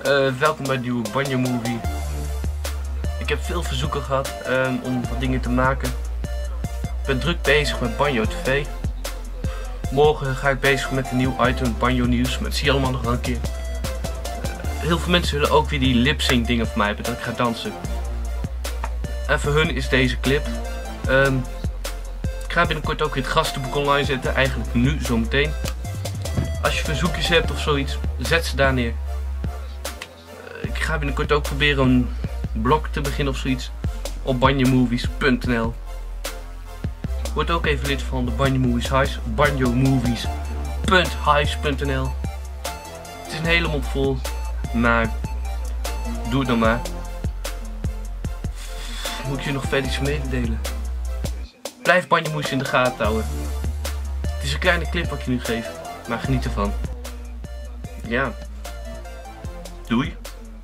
Welkom bij een nieuwe Banjo Movie. Ik heb veel verzoeken gehad om wat dingen te maken. Ik ben druk bezig met Banjo TV. Morgen ga ik bezig met een nieuw item, Banjo Nieuws. Maar dat zie je allemaal nog wel een keer. Heel veel mensen willen ook weer die lip-sync dingen van mij hebben, dat ik ga dansen. En voor hun is deze clip. Ik ga binnenkort ook weer het gastenboek online zetten, eigenlijk nu, zometeen. Als je verzoekjes hebt of zoiets, zet ze daar neer. Ik ga binnenkort ook proberen een blog te beginnen of zoiets op banjomovies.nl. Word ook even lid van de Banjo Movies Highs, banjomovies.highs.nl. Het is een hele mond vol, maar doe het dan maar. Moet ik je nog verder iets mededelen? Blijf Banjo Movies in de gaten houden. Het is een kleine clip wat ik je nu geef, maar geniet ervan. Ja. Doei.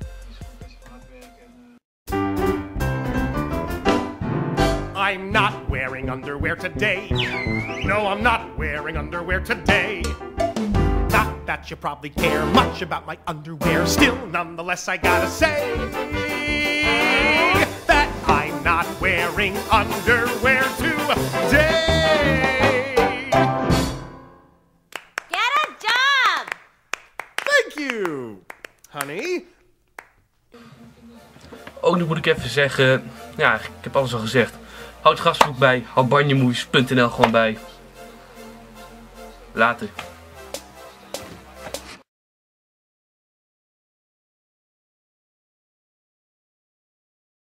I'm not wearing underwear today. No, I'm not wearing underwear today. Not that you probably care much about my underwear. Still, nonetheless, I gotta say that I'm not wearing underwear today. Get a job! Thank you, honey. Ook nog moet ik even zeggen, ja, ik heb alles al gezegd. Houd het gastboek bij, houd banjomovies.nl gewoon bij. Later.